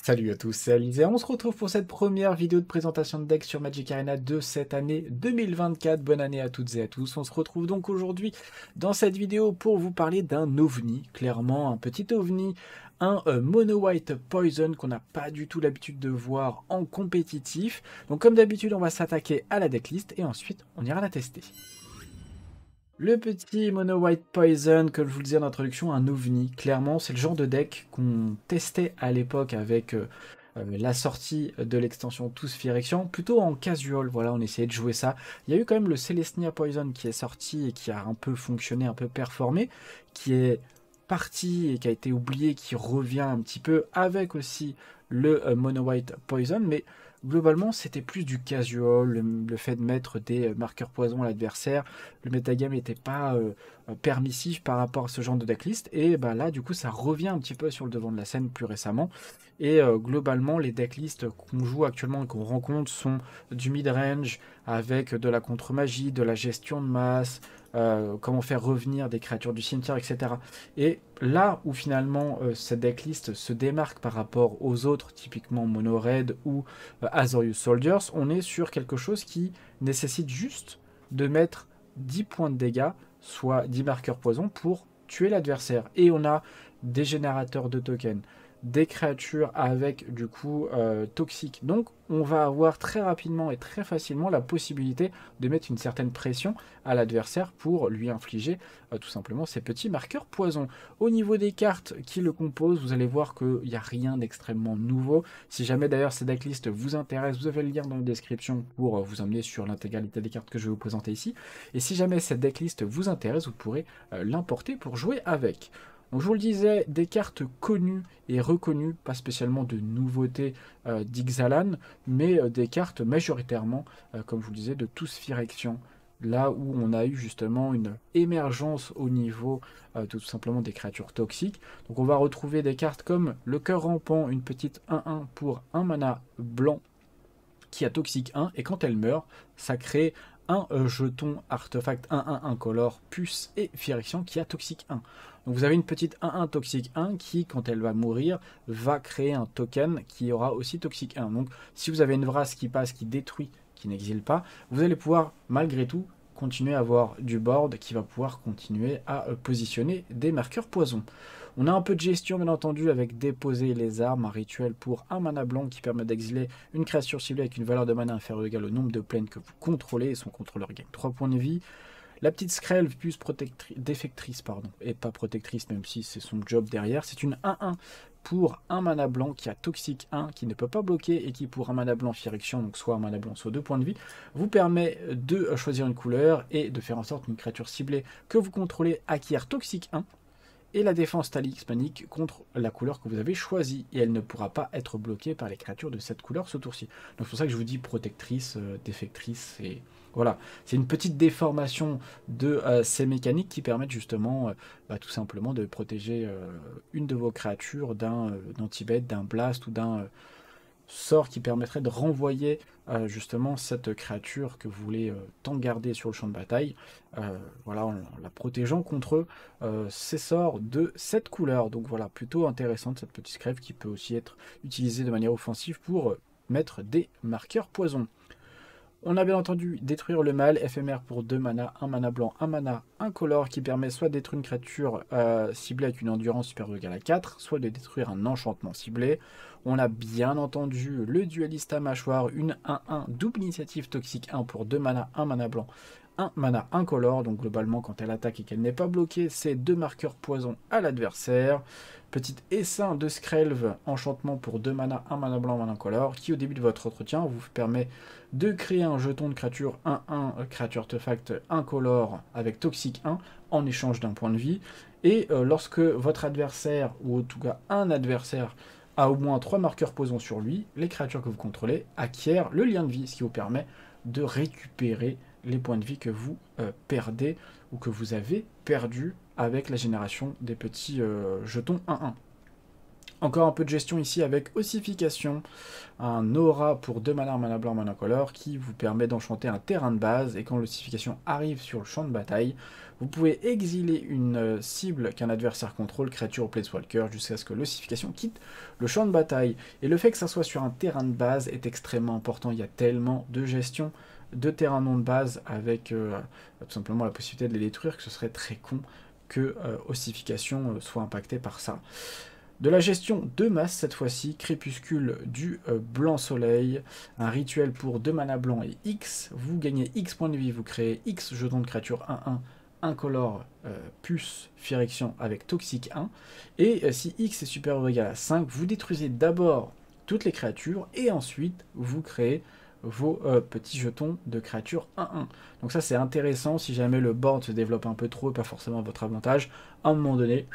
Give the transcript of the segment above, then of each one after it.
Salut à tous, c'est Alizé. On se retrouve pour cette première vidéo de présentation de deck sur Magic Arena de cette année 2024. Bonne année à toutes et à tous. On se retrouve donc aujourd'hui dans cette vidéo pour vous parler d'un ovni, clairement un petit ovni, un Mono White Poison qu'on n'a pas du tout l'habitude de voir en compétitif. Donc comme d'habitude, on va s'attaquer à la decklist et ensuite on ira la tester. Le petit Mono White Poison, comme je vous le disais en introduction, un ovni. Clairement, c'est le genre de deck qu'on testait à l'époque avec la sortie de l'extension Tous Phyrexian, plutôt en casual. Voilà, on essayait de jouer ça. Il y a eu quand même le Celestia Poison qui est sorti et qui a un peu fonctionné, un peu performé, qui est parti et qui a été oublié, qui revient un petit peu avec aussi le Mono White Poison, mais globalement, c'était plus du casual, le fait de mettre des marqueurs poison à l'adversaire. Le metagame n'était pas permissif par rapport à ce genre de decklist. Et bah, là, du coup, ça revient un petit peu sur le devant de la scène plus récemment. Et globalement, les decklists qu'on joue actuellement et qu'on rencontre sont du mid-range avec de la contre-magie, de la gestion de masse, comment faire revenir des créatures du cimetière, etc. Et là où finalement cette decklist se démarque par rapport aux autres, typiquement Mono Red ou Azorius Soldiers, on est sur quelque chose qui nécessite juste de mettre 10 points de dégâts, soit 10 marqueurs poison, pour tuer l'adversaire. Et on a des générateurs de tokens, des créatures avec du coup toxiques. Donc on va avoir très rapidement et très facilement la possibilité de mettre une certaine pression à l'adversaire pour lui infliger tout simplement ces petits marqueurs poison. Au niveau des cartes qui le composent, vous allez voir qu'il n'y a rien d'extrêmement nouveau. Si jamais d'ailleurs ces decklists vous intéressent, vous avez le lien dans la description pour vous emmener sur l'intégralité des cartes que je vais vous présenter ici. Et si jamais cette decklist vous intéresse, vous pourrez l'importer pour jouer avec. Donc je vous le disais, des cartes connues et reconnues, pas spécialement de nouveautés d'Ixalan, mais des cartes majoritairement, comme je vous le disais, de Tous Phyrexian, là où on a eu justement une émergence au niveau de tout simplement des créatures toxiques. Donc on va retrouver des cartes comme le cœur rampant, une petite 1-1 pour un mana blanc qui a toxique 1, et quand elle meurt, ça crée un jeton artefact 1-1 incolore, puce et Phyrexian qui a toxique 1. Donc vous avez une petite 1-1 toxique 1 qui, quand elle va mourir, va créer un token qui aura aussi toxique 1. Donc si vous avez une Vrasse qui passe, qui détruit, qui n'exile pas, vous allez pouvoir malgré tout continuer à avoir du board qui va pouvoir continuer à positionner des marqueurs poison. On a un peu de gestion bien entendu avec déposer les armes, un rituel pour un mana blanc qui permet d'exiler une créature ciblée avec une valeur de mana inférieure ou égale au nombre de plaines que vous contrôlez et son contrôleur gagne 3 points de vie. La petite Skrelv, plus défectrice, pardon, et pas protectrice, même si c'est son job derrière. C'est une 1-1 pour un mana blanc qui a toxique 1, qui ne peut pas bloquer, et qui pour un mana blanc Phyrexian, donc soit un mana blanc, soit 2 points de vie, vous permet de choisir une couleur et de faire en sorte qu'une créature ciblée que vous contrôlez acquiert toxique 1, et la défense talismanique contre la couleur que vous avez choisie, et elle ne pourra pas être bloquée par les créatures de cette couleur ce tour-ci. Donc c'est pour ça que je vous dis protectrice, défectrice, et voilà. C'est une petite déformation de ces mécaniques qui permettent justement tout simplement de protéger une de vos créatures d'un anti-bet, d'un blast ou d'un sort qui permettrait de renvoyer justement cette créature que vous voulez tant garder sur le champ de bataille, voilà, en la protégeant contre ces sorts de cette couleur. Donc voilà, plutôt intéressante cette petite crève qui peut aussi être utilisée de manière offensive pour mettre des marqueurs poison. On a bien entendu détruire le mal, éphémère pour 2 mana, 1 mana blanc, 1 mana incolore qui permet soit de détruire une créature ciblée avec une endurance supérieure ou égale à 4, soit de détruire un enchantement ciblé. On a bien entendu le dueliste à mâchoire, une 1-1 double initiative toxique 1 pour 2 mana, 1 mana blanc, 1 mana incolore. Donc globalement quand elle attaque et qu'elle n'est pas bloquée, c'est 2 marqueurs poison à l'adversaire. Petite essaim de Skrelv, enchantement pour 2 mana, 1 mana blanc, 1 mana incolore, qui au début de votre entretien vous permet de créer un jeton de créature 1-1, créature artefact incolore avec toxique 1 en échange d'un point de vie. Et lorsque votre adversaire, ou en tout cas un adversaire, a au moins 3 marqueurs poison sur lui, les créatures que vous contrôlez acquièrent le lien de vie, ce qui vous permet de récupérer les points de vie que vous perdez ou que vous avez perdu avec la génération des petits jetons 1-1. Encore un peu de gestion ici avec Ossification, un aura pour 2 mana, mana blanc, mana color, qui vous permet d'enchanter un terrain de base, et quand l'ossification arrive sur le champ de bataille, vous pouvez exiler une cible qu'un adversaire contrôle, créature ou planeswalker, jusqu'à ce que l'ossification quitte le champ de bataille. Et le fait que ça soit sur un terrain de base est extrêmement important, il y a tellement de gestion de terrain non de base, avec tout simplement la possibilité de les détruire, que ce serait très con que Ossification soit impacté par ça. De la gestion de masse cette fois-ci, Crépuscule du Blanc Soleil, un rituel pour 2 mana blanc et X, vous gagnez X points de vie, vous créez X jetons de créature 1-1, incolore plus Phyrexian avec Toxique 1, et si X est supérieur ou égal à 5, vous détruisez d'abord toutes les créatures, et ensuite vous créez vos petits jetons de créatures 1-1. Donc ça c'est intéressant, si jamais le board se développe un peu trop, et pas forcément à votre avantage, à un moment donné,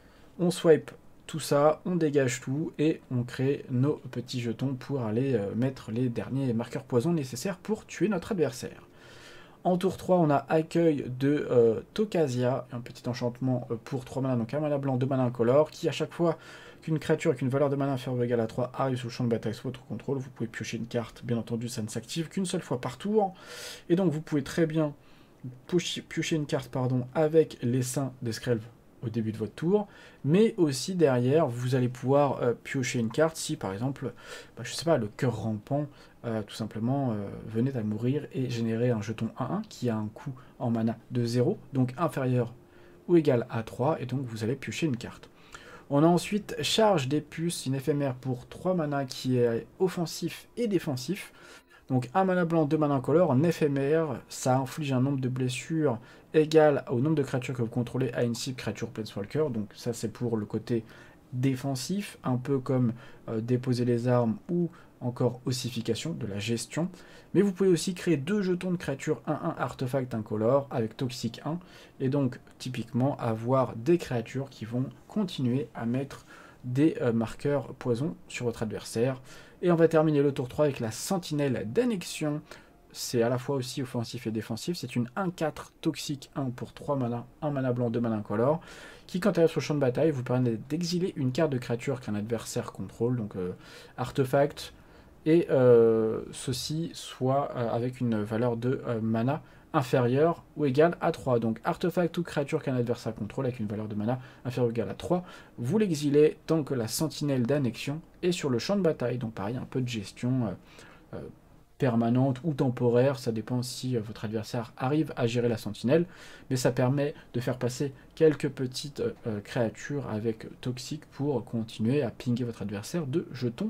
on swipe tout ça, on dégage tout et on crée nos petits jetons pour aller mettre les derniers marqueurs poison nécessaires pour tuer notre adversaire. En tour 3, on a Accueil de Tokasia, un petit enchantement pour 3 mana, donc un mana blanc, 2 mana incolore, qui à chaque fois qu'une créature avec une valeur de mana inférieure ou égale à 3 arrive sur le champ de bataille sous votre contrôle, vous pouvez piocher une carte, bien entendu ça ne s'active qu'une seule fois par tour, et donc vous pouvez très bien piocher une carte avec l'essaim de Skrelv au début de votre tour, mais aussi derrière, vous allez pouvoir piocher une carte si, par exemple, je sais pas, le cœur rampant, tout simplement, venait à mourir et générer un jeton 1-1 qui a un coût en mana de 0, donc inférieur ou égal à 3, et donc vous allez piocher une carte. On a ensuite Charge des Puces, une éphémère pour 3 mana qui est offensif et défensif. Donc un mana blanc, 2 mana incolore, en éphémère, ça inflige un nombre de blessures égal au nombre de créatures que vous contrôlez à une cible créature planeswalker. Donc ça c'est pour le côté défensif, un peu comme déposer les armes ou encore ossification, de la gestion. Mais vous pouvez aussi créer 2 jetons de créatures 1-1 artefact incolore avec Toxique 1. Et donc typiquement avoir des créatures qui vont continuer à mettre des marqueurs poison sur votre adversaire. Et on va terminer le tour 3 avec la Sentinelle d'Annexion. C'est à la fois aussi offensif et défensif. C'est une 1-4 toxique 1 pour 3 mana, 1 mana blanc, 2 mana incolore, qui quand elle est sur le champ de bataille vous permet d'exiler une carte de créature qu'un adversaire contrôle, donc artefact, et ceci soit avec une valeur de mana inférieure ou égale à 3. Donc artefact ou créature qu'un adversaire contrôle avec une valeur de mana inférieure ou égale à 3, vous l'exilez tant que la Sentinelle d'Annexion est sur le champ de bataille. Donc pareil, un peu de gestion permanente ou temporaire, ça dépend si votre adversaire arrive à gérer la Sentinelle, mais ça permet de faire passer quelques petites créatures avec toxique pour continuer à pinguer votre adversaire de jetons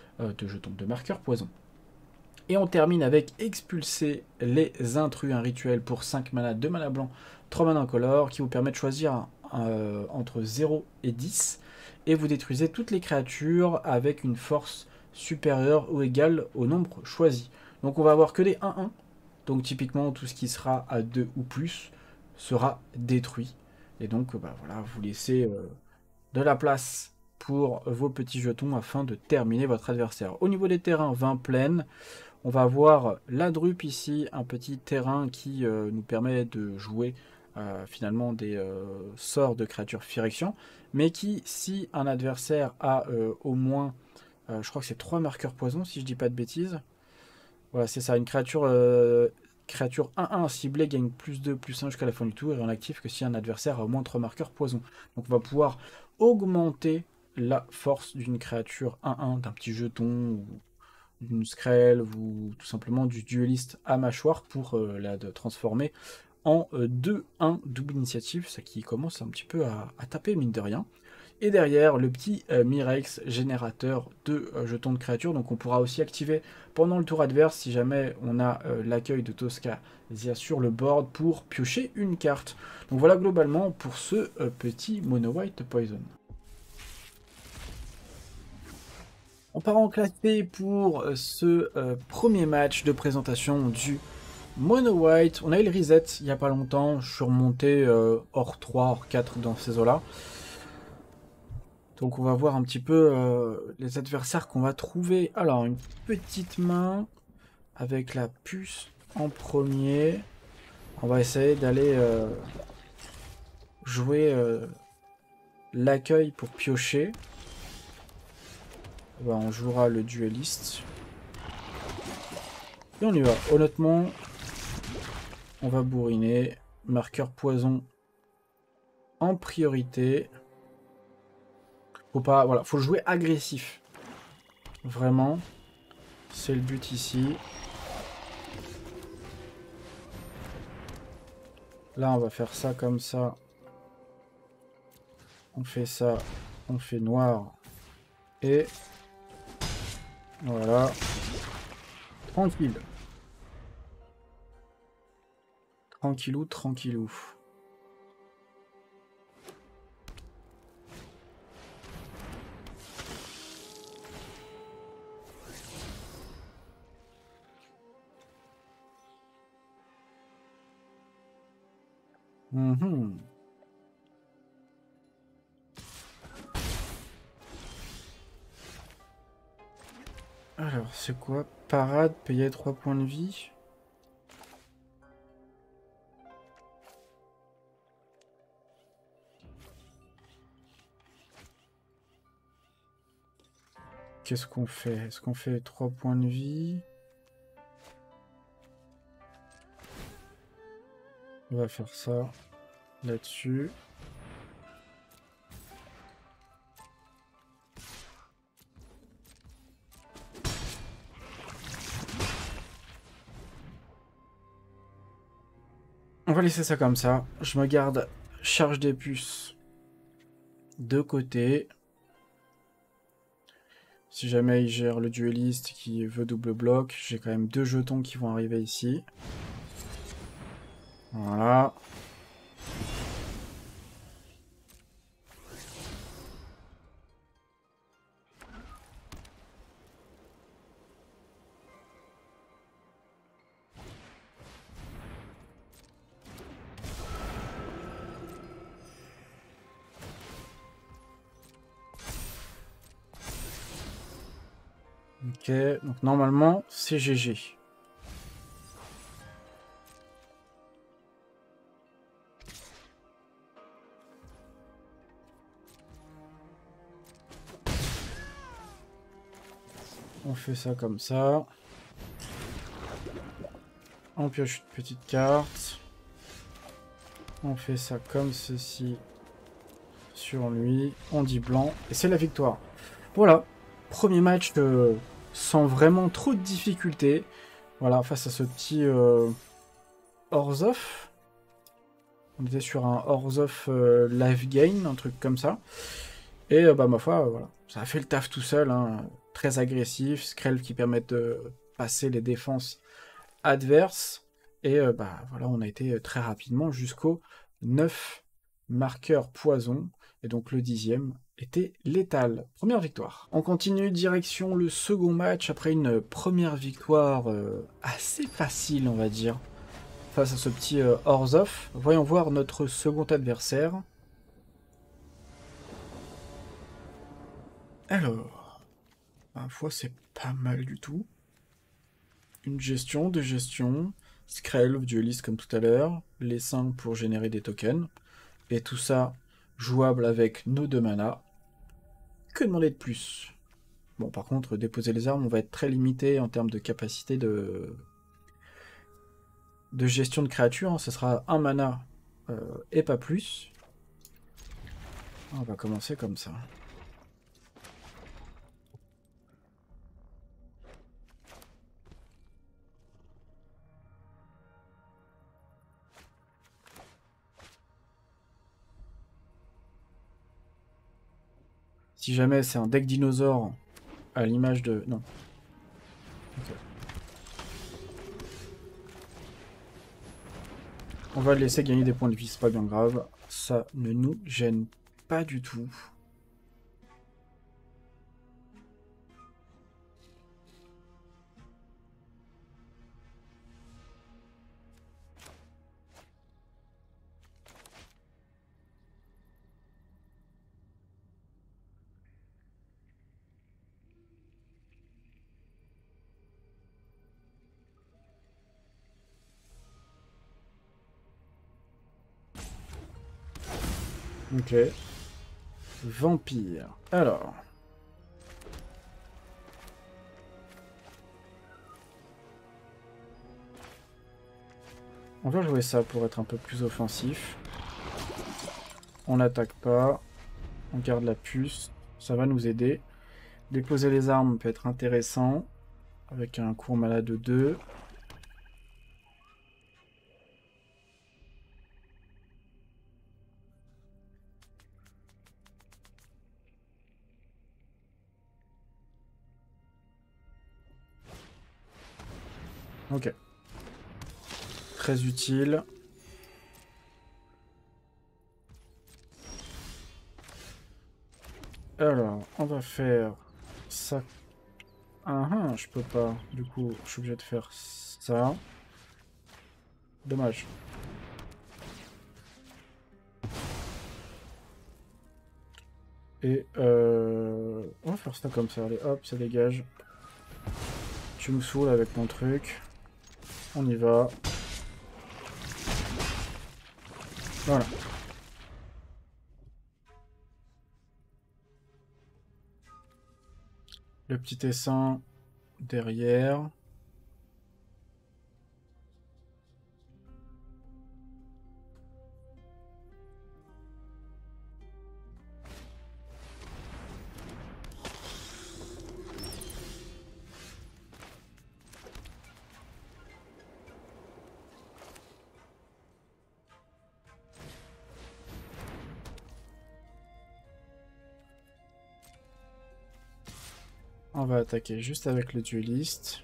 de marqueurs poison. Et on termine avec Expulser les Intrus, un rituel pour 5 mana, 2 mana blanc, 3 mana incolore, qui vous permet de choisir entre 0 et 10, et vous détruisez toutes les créatures avec une force supérieure ou égale au nombre choisi. Donc on va avoir que des 1-1, donc typiquement tout ce qui sera à 2 ou plus sera détruit. Et donc voilà, vous laissez de la place pour vos petits jetons afin de terminer votre adversaire. Au niveau des terrains, 20 plaines. On va avoir la drupe ici, un petit terrain qui nous permet de jouer finalement des sorts de créatures Phyrexian, mais qui, si un adversaire a au moins, je crois que c'est 3 marqueurs poison, si je dis pas de bêtises. Voilà, c'est ça, une créature 1-1 ciblée gagne plus 2, plus 1 jusqu'à la fin du tour, et en actif que si un adversaire a au moins 3 marqueurs poison. Donc on va pouvoir augmenter la force d'une créature 1-1, d'un petit jeton, ou d'une Skrelv, ou tout simplement du dueliste à mâchoire pour la transformer en 2-1 double initiative, ça qui commence un petit peu à taper mine de rien. Et derrière, le petit Mirex, générateur de jetons de créatures, donc on pourra aussi activer pendant le tour adverse si jamais on a l'accueil de Toskasia sur le board pour piocher une carte. Donc voilà globalement pour ce petit Mono White Poison. On part en classé pour ce premier match de présentation du Mono White. On a eu le reset il n'y a pas longtemps, je suis remonté hors 3, hors 4 dans ces eaux-là. Donc on va voir un petit peu les adversaires qu'on va trouver. Alors une petite main avec la puce en premier. On va essayer d'aller jouer l'accueil pour piocher. bah, on jouera le dueliste. Et on y va. Honnêtement, on va bourriner. Marqueur poison en priorité. Faut pas, voilà, faut jouer agressif. Vraiment, c'est le but ici. Là, on va faire ça comme ça. On fait ça, on fait noir. Et voilà. Tranquille. Tranquillou, tranquillou. Mhm. Alors, c'est quoi? Parade, payer 3 points de vie. Qu'est-ce qu'on fait? Est-ce qu'on fait 3 points de vie? On va faire ça là-dessus. On va laisser ça comme ça. Je me garde charge des puces de côté. Si jamais il gère le dueliste qui veut double bloc, j'ai quand même 2 jetons qui vont arriver ici. Voilà. Ok, donc normalement, c'est GG. On fait ça comme ça. On pioche une petite carte. On fait ça comme ceci sur lui. On dit blanc. Et c'est la victoire. Voilà. Premier match sans vraiment trop de difficultés. Voilà, face à ce petit Orzhov. On était sur un Orzhov live gain, un truc comme ça. Et bah ma foi, voilà. Ça a fait le taf tout seul. Hein. Très agressif. Skrelv qui permet de passer les défenses adverses. Et bah voilà, on a été très rapidement jusqu'au 9 marqueurs poison. Et donc le 10e était létal. Première victoire. On continue direction le second match après une première victoire assez facile, on va dire, face à ce petit Orzhov. Voyons voir notre second adversaire. Alors, ma foi, c'est pas mal du tout. Une gestion, deux gestions, Skrelv, dueliste comme tout à l'heure, les 5 pour générer des tokens, et tout ça jouable avec nos 2 mana. Que demander de plus? Bon, par contre, déposer les armes, on va être très limité en termes de capacité de gestion de créatures. Hein. Ce sera 1 mana et pas plus. On va commencer comme ça. Si jamais c'est un deck dinosaure à l'image de... Non. Okay. On va le laisser gagner des points de vie, c'est pas bien grave. Ça ne nous gêne pas du tout. Ok. Vampire. Alors. On va jouer ça pour être un peu plus offensif. On n'attaque pas. On garde la puce. Ça va nous aider. Déposer les armes peut être intéressant. Avec un cours malade de 2. Ok. Très utile. Alors, on va faire ça. Ah ah, je peux pas. Du coup, je suis obligé de faire ça. Dommage. Et on va faire ça comme ça. Allez, hop, ça dégage. Tu me saoules avec ton truc. On y va. Voilà. Le petit essaim derrière. On va attaquer juste avec le dueliste.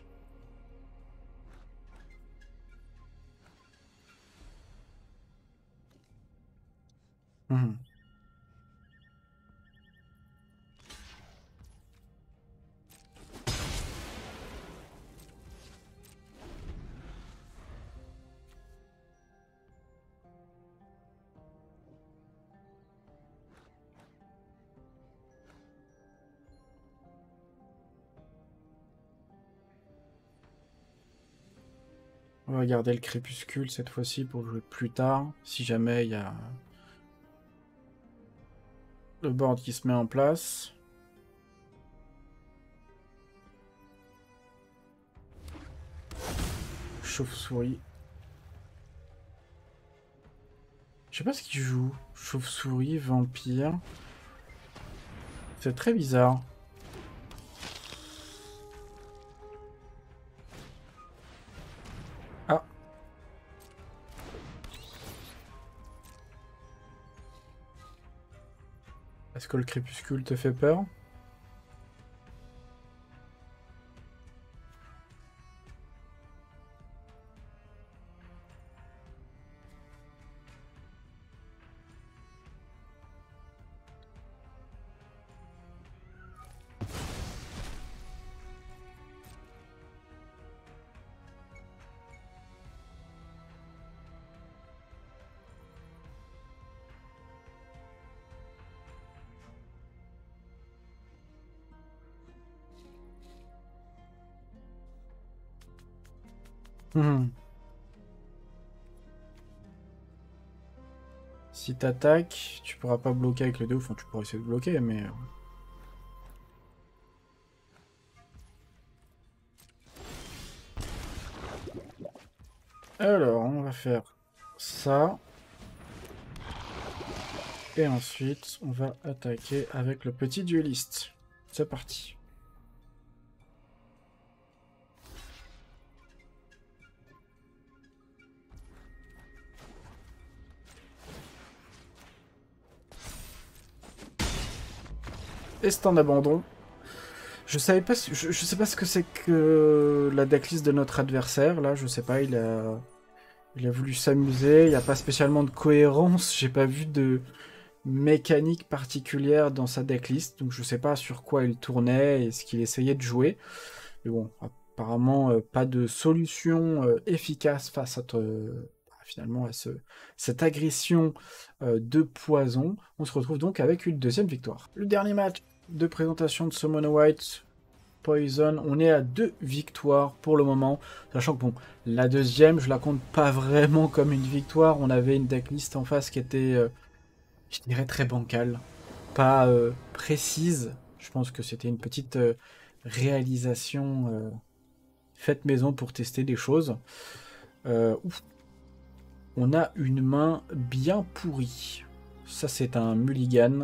Mhm. On va garder le crépuscule cette fois-ci pour jouer plus tard, si jamais il y a le board qui se met en place. Chauve-souris. Je sais pas ce qu'il joue. Chauve-souris, vampire. C'est très bizarre. Ah. Est-ce que le crépuscule te fait peur? Mhm. Si t'attaques, tu pourras pas bloquer avec le 2, enfin tu pourras essayer de bloquer, mais... Alors, on va faire ça. Et ensuite, on va attaquer avec le petit dueliste. C'est parti. Et c'est en abandon. Je savais pas, je sais pas ce que c'est que la decklist de notre adversaire. Là, je sais pas, il a voulu s'amuser. Il n'y a pas spécialement de cohérence. J'ai pas vu de mécanique particulière dans sa decklist. Donc je sais pas sur quoi il tournait et ce qu'il essayait de jouer. Mais bon, apparemment, pas de solution efficace face à finalement à cette agression de poison. On se retrouve donc avec une deuxième victoire. Le dernier match de présentation de ce Mono White Poison, on est à 2 victoires pour le moment, sachant que bon, la deuxième, je la compte pas vraiment comme une victoire. On avait une decklist en face qui était, je dirais, très bancale, pas précise. Je pense que c'était une petite réalisation faite maison pour tester des choses. Ouf. On a une main bien pourrie. Ça, c'est un mulligan.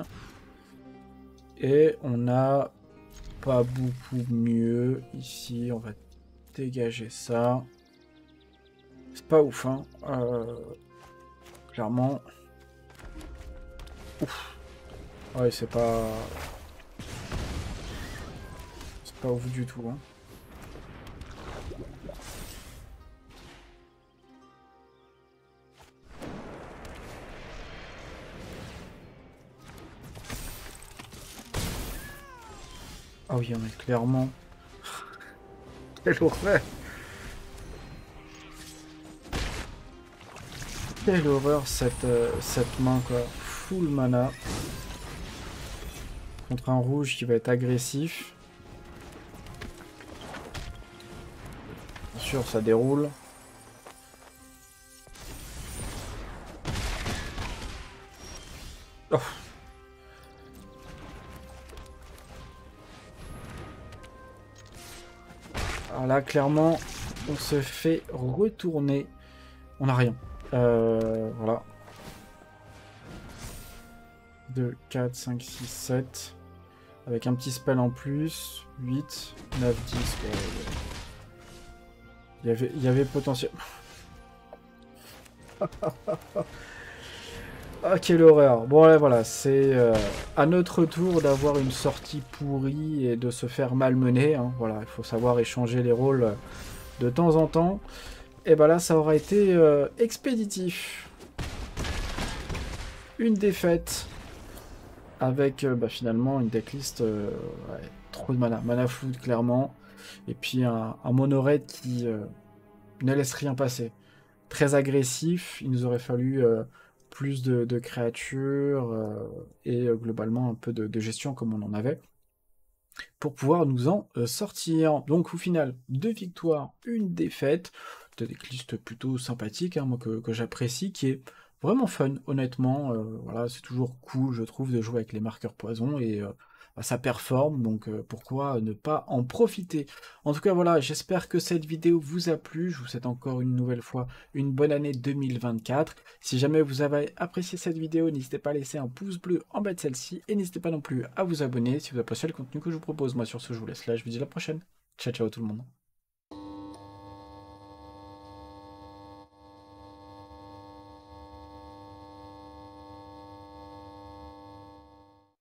Et on a pas beaucoup mieux. Ici, on va dégager ça. C'est pas ouf, hein. Clairement. Ouf. Ouais, c'est pas... C'est pas ouf du tout, hein. Ah oui, on est clairement... Quelle horreur! Quelle horreur cette main, quoi. Full mana. Contre un rouge qui va être agressif. Bien sûr, ça déroule. Oh. Alors là, clairement, on se fait retourner. On n'a rien. Voilà. 2, 4, 5, 6, 7. Avec un petit spell en plus. 8, 9, 10. Il y avait potentiel. Ah, quelle horreur. Bon, là, voilà, c'est à notre tour d'avoir une sortie pourrie et de se faire malmener. Hein. Voilà, il faut savoir échanger les rôles de temps en temps. Et ben là, ça aura été expéditif. Une défaite avec finalement une decklist ouais, trop de mana. Mana flood, clairement. Et puis un mono-red qui ne laisse rien passer. Très agressif, il nous aurait fallu plus de créatures et globalement un peu de gestion comme on en avait pour pouvoir nous en sortir. Donc au final, 2 victoires, une défaite, de decklist plutôt sympathique, hein, moi que j'apprécie, qui est vraiment fun, honnêtement. Voilà, c'est toujours cool, je trouve, de jouer avec les marqueurs poison et ça performe, donc pourquoi ne pas en profiter? En tout cas, voilà, j'espère que cette vidéo vous a plu. Je vous souhaite encore une nouvelle fois une bonne année 2024. Si jamais vous avez apprécié cette vidéo, n'hésitez pas à laisser un pouce bleu en bas de celle-ci et n'hésitez pas non plus à vous abonner si vous appréciez le contenu que je vous propose. Moi, sur ce, je vous laisse là. Je vous dis à la prochaine. Ciao, ciao tout le monde.